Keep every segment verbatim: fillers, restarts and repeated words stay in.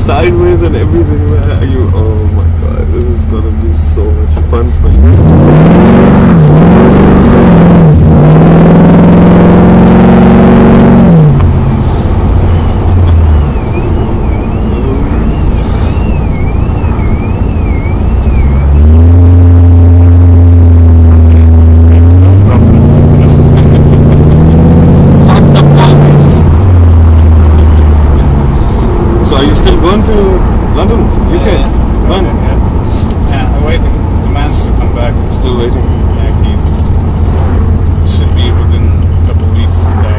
sideways and everything, man. You, oh my god, this is gonna be so much fun for you. So are you still going to London, U K? Yeah, When? yeah. Yeah, I'm waiting. The man to come back. Still waiting. Yeah, he's should be within a couple of weeks back.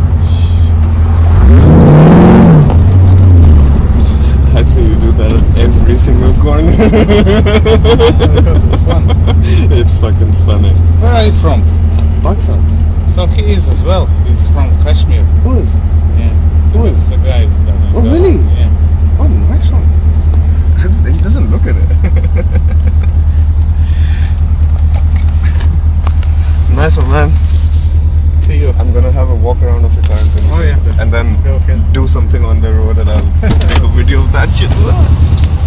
I'd say you do that at every single corner. Because it's fun. It's fucking funny. Where are you from? Pakistan. So he is as well. He's from Kashmir. Who is? Yeah. Who The, is? the guy. That Oh, guy. really? Yeah. Oh, nice one. He doesn't look at it. Nice one, man. See you. I'm gonna have a walk around of the car and then, Oh, yeah. and then Go ahead. do something on the road, and I'll take a video of that shit.